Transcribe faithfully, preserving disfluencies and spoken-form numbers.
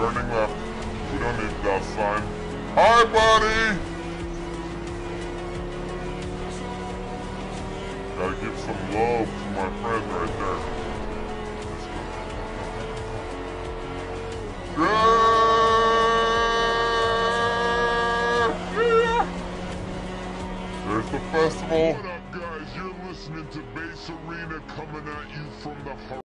Turning left. We don't need that sign. Hi, buddy! Gotta give some love to my friend right there. Yeah! There's the festival. What up, guys? You're listening to Bass Arena coming at you from the heart.